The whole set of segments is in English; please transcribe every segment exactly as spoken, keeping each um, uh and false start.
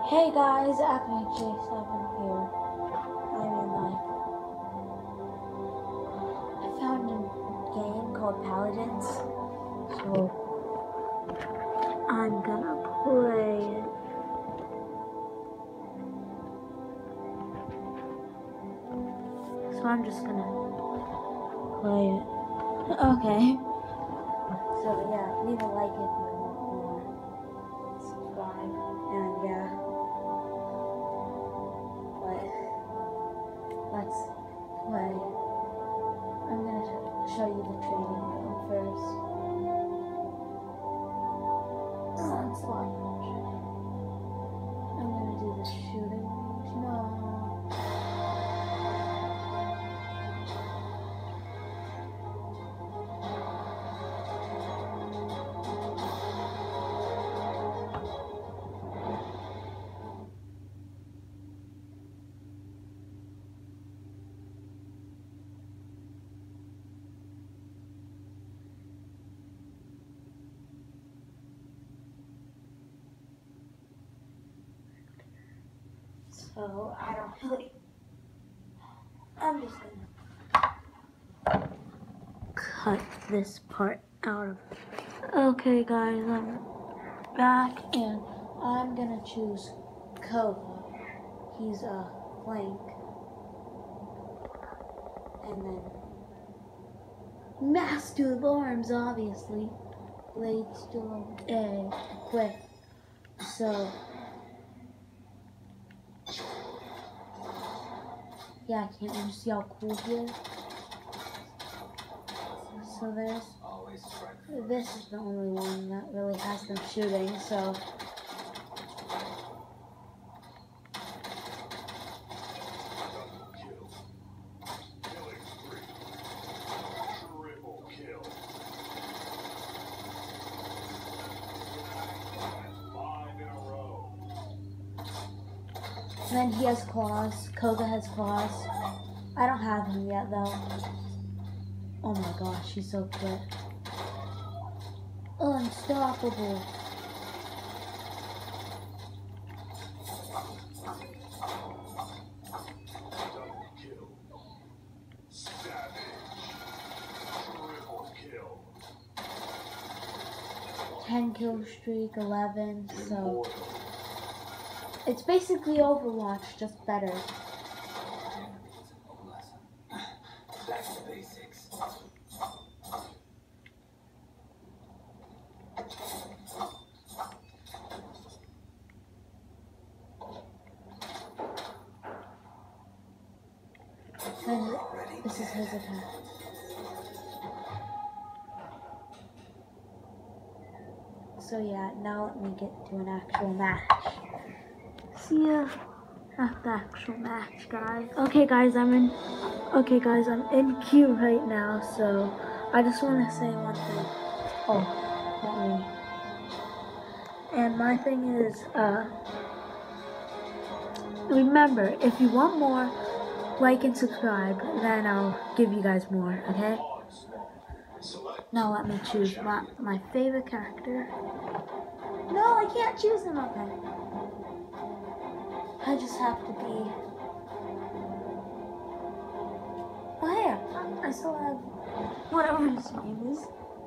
Hey guys, Acme J seven here. I mean, like, I found a game called Paladins, so I'm gonna play it. So I'm just gonna play it. Okay. So yeah, leave a like if you want more. Subscribe, and yeah. But let's play. I'm gonna sh show you the training room first. Onslaught. I'm gonna do the shooting range. No. So I don't really. I'm just gonna cut this part out of. Okay, guys, I'm back, and I'm gonna choose Kova. He's a flank, and then Master of Arms, obviously. Blade Storm, A, quick. So. Yeah, can't you see how cool he is? So there's, this is the only one that really has them shooting, so. And then he has claws. Koga has claws. I don't have him yet though. Oh my gosh, he's so quick. Unstoppable. ten kill streak, eleven, so. It's basically Overwatch, just better. Back to basics. And this is his attack. So yeah, now let me get to an actual match. See ya at the actual match, guys. Okay, guys, I'm in. Okay, guys, I'm in queue right now. So I just want to say one thing. Oh, not me. And my thing is, uh, remember, if you want more, like and subscribe. Then I'll give you guys more. Okay. Now let me choose my my favorite character. No, I can't choose him. Okay. I just have to be. Oh yeah, I still have whatever his name is.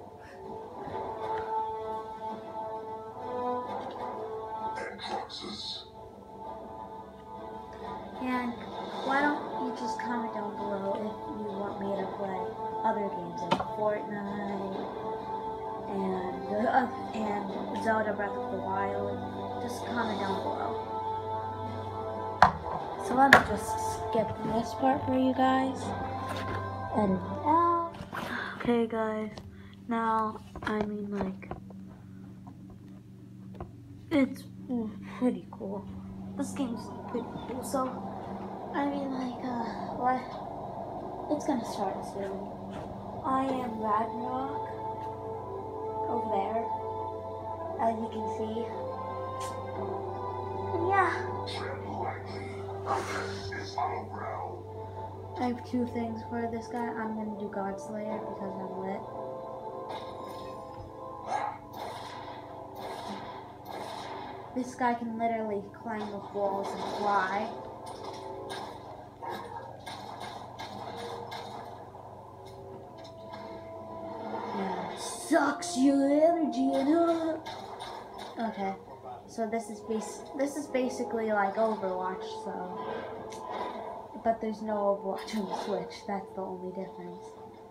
And why don't you just comment down below if you want me to play other games like Fortnite and uh, and Zelda Breath of the Wild. Just comment down below. So let me just skip this part for you guys. Edit it out. Okay, guys. Now, I mean, like, it's pretty cool. This game's pretty cool. So, I mean, like, uh, what? It's gonna start soon. I am Ragnarok over there, as you can see. And yeah. I have two things for this guy. I'm gonna do Godslayer because I'm lit. This guy can literally climb up walls and fly. Yeah, sucks your energy and uh. Okay, so this is bas this is basically like Overwatch, so but there's no Overwatch on the Switch. That's the only difference.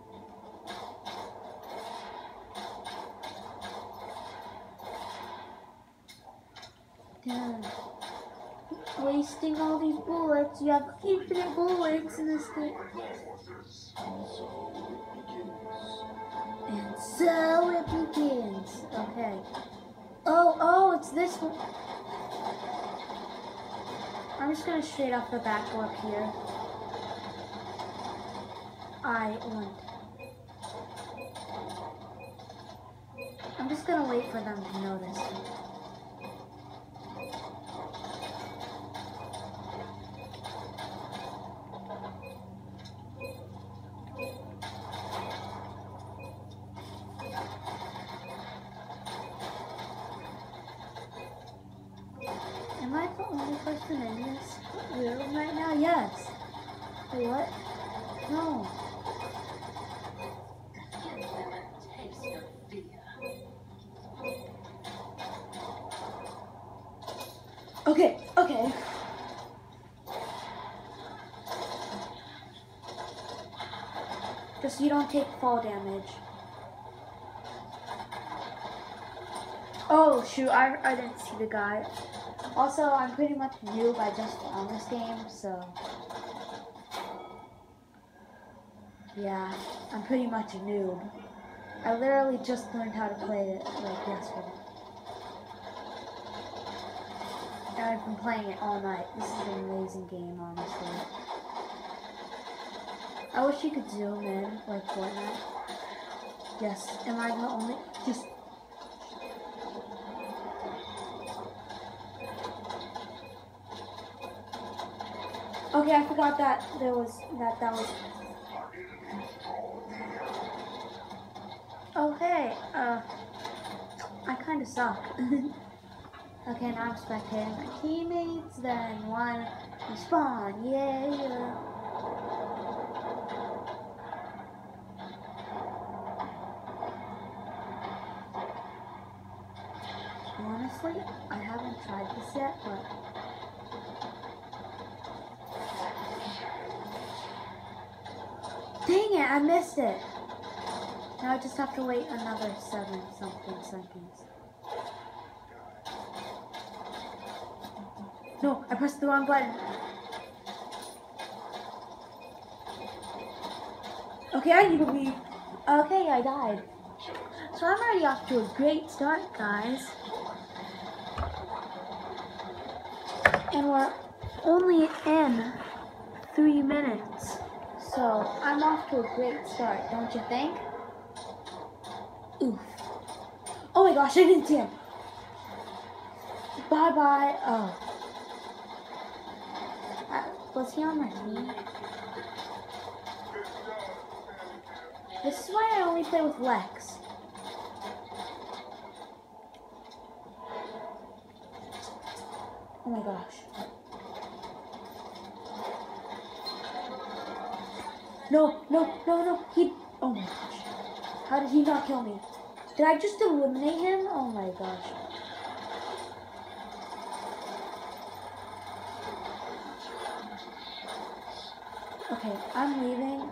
Damn. Wasting all these bullets. You have infinite bullets in this thing. And so it begins. Okay. Oh, oh, it's this one. I'm just gonna straight off the back go up here. I want. I'm just gonna wait for them to notice. Am I the only person in this room right now? Yes. Wait, what? No. Okay, okay. Just so you don't take fall damage. Oh shoot, I, I didn't see the guy. Also, I'm pretty much new by just on this game, so yeah, I'm pretty much a noob. I literally just learned how to play it like yesterday. And I've been playing it all night. This is an amazing game, honestly. I wish you could zoom in like Fortnite. Yes, am I the only? Just. Okay, I forgot that there was that that was. Okay, uh, I kind of suck. Okay, now I'm spectating my teammates. Then one respawn. Yeah, yeah. Honestly, I haven't tried this yet, but. Dang it, I missed it. Now I just have to wait another seven something seconds. No, I pressed the wrong button. Okay, I need to leave. Okay, I died. So I'm already off to a great start, guys. And we're only in three minutes. So I'm off to a great start, don't you think? Oof. Oh my gosh, I didn't see him. Bye bye. Oh. Uh, was he on my team? This is why I only play with Lex. Oh my gosh. No, no, no, no. He. Oh my gosh. How did he not kill me? Did I just eliminate him? Oh my gosh. Okay, I'm leaving.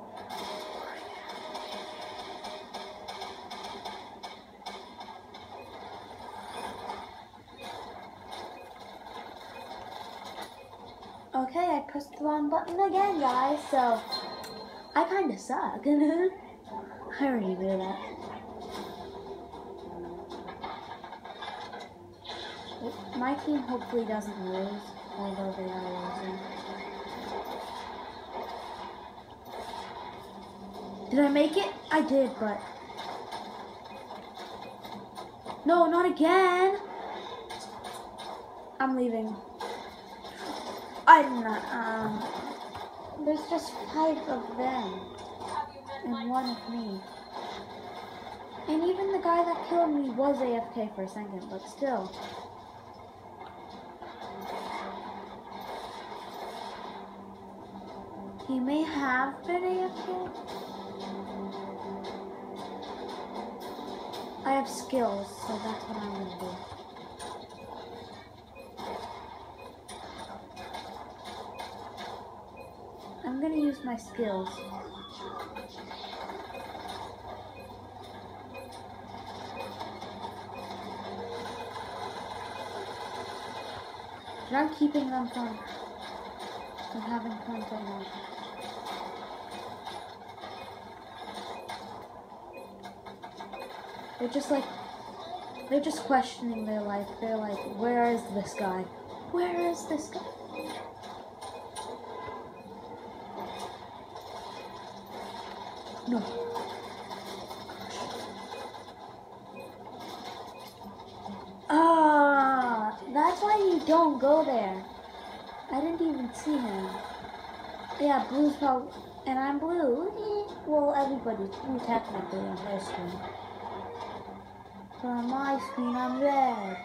Okay, I pressed the wrong button again, guys, so I kind of suck. I already knew that. My team hopefully doesn't lose, although they are losing. Did I make it? I did, but... No, not again! I'm leaving. I'm not, um... There's just five of them. And one of me. And even the guy that killed me was A F K for a second, but still. He may have been A F K. I have skills, so that's what I'm gonna do. I'm gonna use my skills. And I'm keeping them from, from having fun right now. They're just like, they're just questioning their life. They're like, where is this guy? Where is this guy? No. Ah, that's why you don't go there. I didn't even see him. Yeah, blue's probably, and I'm blue. Well, everybody's blue technically on their screen. But on my screen, I'm red.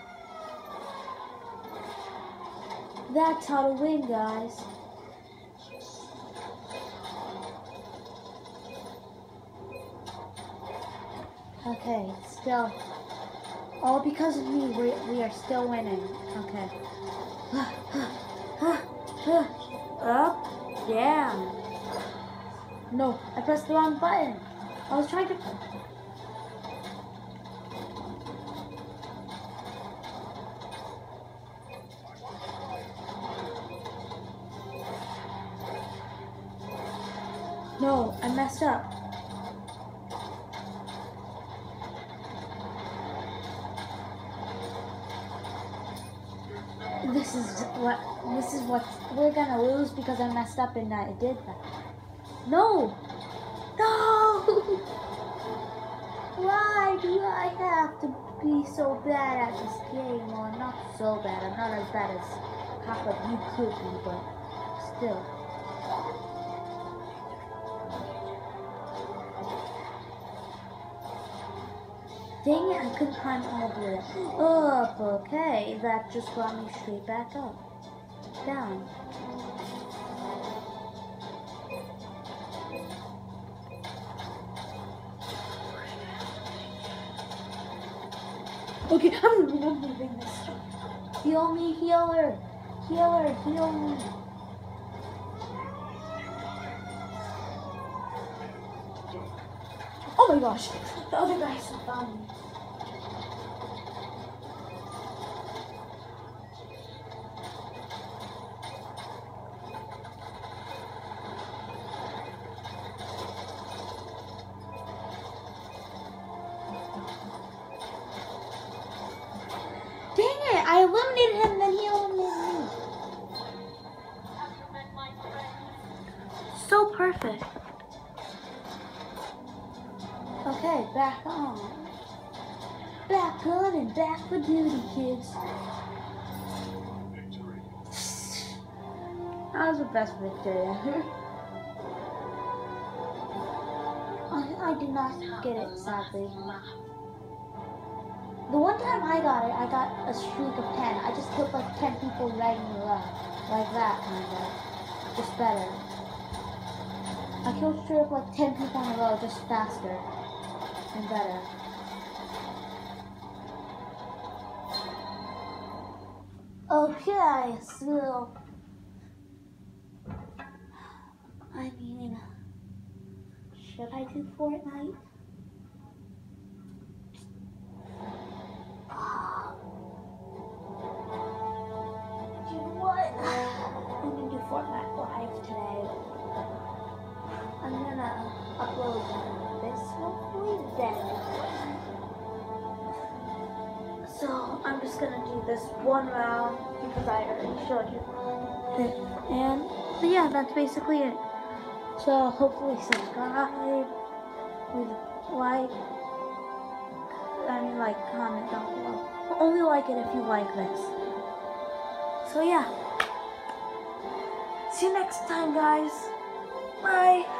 That's how to win, guys. Okay, still. All because of me, we, we are still winning. Okay. Up, down. No, I pressed the wrong button. I was trying to... No, I messed up. This is what, this is what, we're gonna lose because I messed up and I did that. No! No! Why do I have to be so bad at this game? Well, I'm not so bad. I'm not as bad as half of you could be, but still. Dang it, I couldn't climb all the way up. Okay, that just brought me straight back up. Down. Okay, I'm moving this. Heal me, healer. Healer, heal me. Oh my gosh, the other guys found me. Dang it, I eliminated him, then he eliminated me. So perfect. Okay, back on. Back on and back for duty, kids. That was the best victory ever. I, I did not get it, sadly. The one time I got it, I got a streak of ten. I just killed like ten people right in a row. Like that, kind of. Just better. I killed straight up like ten people in a row, just faster. And better. Okay, so I mean, should I do Fortnite? Do you know what? I'm gonna do Fortnite live today. I'm gonna upload this hopefully then. So I'm just gonna do this one round because I already showed you it. And but yeah, that's basically it. So hopefully subscribe, leave a like, I mean like comment down below. But only like it if you like this. So yeah. See you next time, guys. Bye.